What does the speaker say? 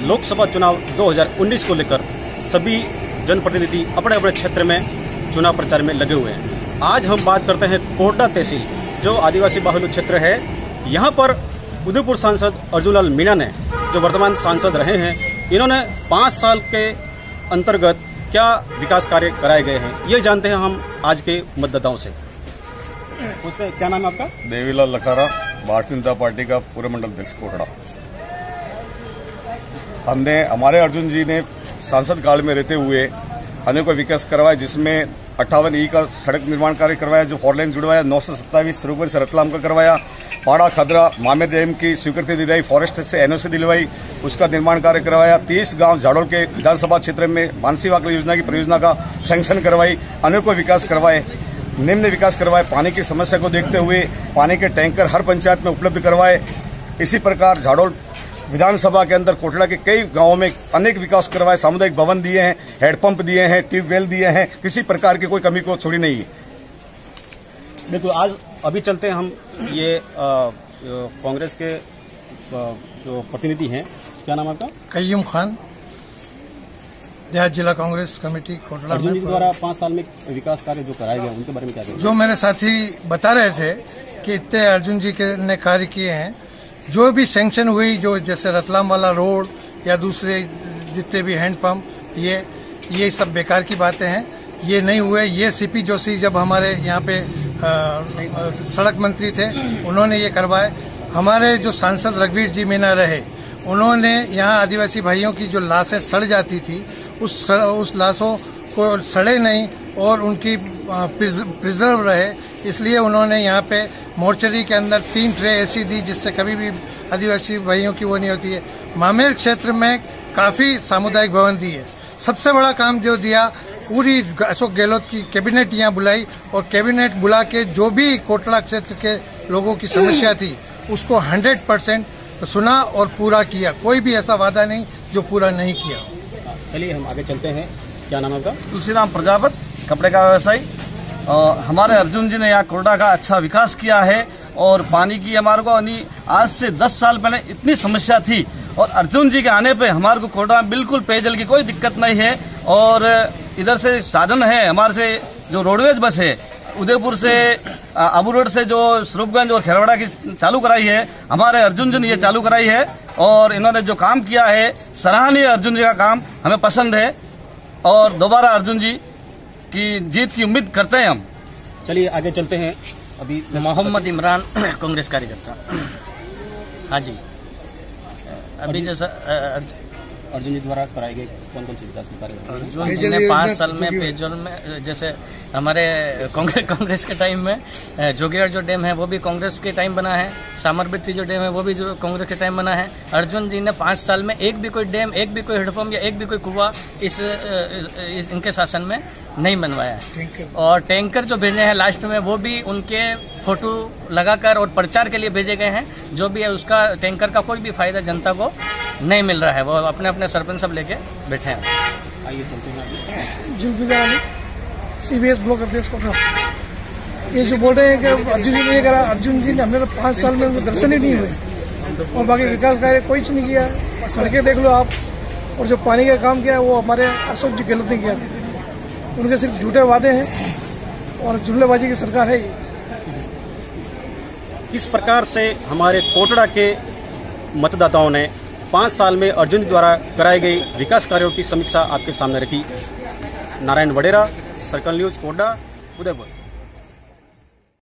लोकसभा चुनाव 2019 को लेकर सभी जनप्रतिनिधि अपने अपने क्षेत्र में चुनाव प्रचार में लगे हुए हैं। आज हम बात करते हैं कोटड़ा तहसील जो आदिवासी बाहुल्य क्षेत्र है। यहाँ पर उदयपुर सांसद अर्जुनलाल मीणा ने, जो वर्तमान सांसद रहे हैं, इन्होंने 5 साल के अंतर्गत क्या विकास कार्य कराए गए हैं, ये जानते हैं हम आज के मतदाताओं से। उसका क्या नाम है आपका? देवीलाल लखारा, भारतीय जनता पार्टी का पूर्व मंडल अध्यक्ष कोटड़ा। हमने, हमारे अर्जुन जी ने सांसद काल में रहते हुए अनेकों विकास करवाए, जिसमें 58E का सड़क निर्माण कार्य करवाया, जो 4 लेन जुड़वाया, 927 सरोवर से रतलाम का करवाया, पाड़ा खदरा मामे डैम की स्वीकृति दिलाई, फॉरेस्ट से NOC दिलवाई, उसका निर्माण कार्य करवाया। 30 गांव झाड़ोल के विधानसभा क्षेत्र में मानसी वाकली योजना की परियोजना का सैंक्शन करवाई, अनेकों विकास करवाए, निम्न विकास करवाए। पानी की समस्या को देखते हुए पानी के टैंकर हर पंचायत में उपलब्ध करवाए। इसी प्रकार झाड़ोल विधानसभा के अंदर कोटड़ा के कई गांवों में अनेक विकास करवाए, सामुदायिक भवन दिए हैं, हैंडपंप दिए हैं, ट्यूबवेल दिए हैं, किसी प्रकार की कोई कमी को छोड़ी नहीं है। बिल्कुल, आज अभी चलते हैं हम ये कांग्रेस के जो प्रतिनिधि हैं, क्या नाम है आपका? कय्यूम खान, देहात जिला कांग्रेस कमेटी कोटड़ा। अर्जुन जी द्वारा 5 साल में विकास कार्य जो कराए गए उनके बारे में क्या कहेंगे? जो मेरे साथी बता रहे थे कि इतने अर्जुन जी ने कार्य किए हैं, जो भी सैंक्शन हुई, जो जैसे रतलाम वाला रोड या दूसरे जितने भी हैंडपंप, ये सब बेकार की बातें हैं, ये नहीं हुए। ये CP जोशी जब हमारे यहाँ पे सड़क मंत्री थे, उन्होंने ये करवाए। हमारे जो सांसद रघुवीर जी मीणा रहे, उन्होंने यहाँ आदिवासी भाइयों की जो लाशें सड़ जाती थी, उस लाशों को सड़े नहीं और उनकी प्रिजर्व रहे, इसलिए उन्होंने यहाँ पे मोर्चरी के अंदर 3 ट्रे ऐसी दी जिससे कभी भी आदिवासी भाइयों की वो नहीं होती है। मामेर क्षेत्र में काफी सामुदायिक भवन दिए। सबसे बड़ा काम जो दिया, पूरी अशोक गहलोत की कैबिनेट यहाँ बुलाई और कैबिनेट बुला के जो भी कोटड़ा क्षेत्र के लोगों की समस्या थी उसको 100% सुना और पूरा किया। कोई भी ऐसा वादा नहीं जो पूरा नहीं किया। चलिए हम आगे चलते हैं। क्या नाम है आपका? तुलसीराम प्रजापत, कपड़े का व्यवसायी। हमारे अर्जुन जी ने यहाँ कोटड़ा का अच्छा विकास किया है और पानी की हमारे को आज से 10 साल पहले इतनी समस्या थी और अर्जुन जी के आने पे हमारे को कोटड़ा में बिल्कुल पेयजल की कोई दिक्कत नहीं है। और इधर से साधन है, हमारे से जो रोडवेज बस है उदयपुर से आबू रोड से जो स्वरूपगंज और खेरवाड़ा की चालू कराई है, हमारे अर्जुन जी ने ये चालू कराई है और इन्होंने जो काम किया है सराहनीय। अर्जुन जी का काम हमें पसंद है और दोबारा अर्जुन जी की जीत की उम्मीद करते हैं हम। चलिए आगे चलते हैं। अभी मोहम्मद इमरान, कांग्रेस कार्यकर्ता। हाँ जी, अभी जैसा अर्जुन जी द्वारा कराए गए कौन कौन से विकास कार्य? अर्जुन जी ने 5 साल में पेयजल में, जैसे हमारे कांग्रेस के टाइम में जोगियाड़ जो डैम है वो भी कांग्रेस के टाइम बना है, सामरबिट्टी जो डैम है वो भी जो कांग्रेस के टाइम बना है। अर्जुन जी ने 5 साल में एक भी कोई डैम, एक भी कोई हैंडपंप या एक भी कोई कुआं इनके शासन में नहीं बनवाया है। और टैंकर जो भेजे हैं लास्ट में, वो भी उनके फोटो लगाकर और प्रचार के लिए भेजे गए हैं। जो भी है उसका टैंकर का कोई भी फायदा जनता को नहीं मिल रहा है, वो अपने अपने सरपंच सब लेके बैठे हैं। आइए चलते हैं। जुल्फिकार अली, CBS ब्लॉक अध्यक्ष कोटड़ा। ये जो बोल रहे हैं कि अर्जुन जी ने करा, अर्जुन जी ने हमने तो 5 साल में उनके दर्शन ही नहीं हुए और बाकी विकास कार्य कोई नहीं किया। सड़कें देख लो आप, और जो पानी का काम किया वो हमारे अशोक जी गहलोत ने किया। उनके सिर्फ झूठे वादे हैं और जुमलेबाजी की सरकार है ये। किस प्रकार से हमारे कोटड़ा के मतदाताओं ने 5 साल में अर्जुन द्वारा कराई गई विकास कार्यों की समीक्षा आपके सामने रखी। Narayan Vadera, circle news, Kotra, Udaipur.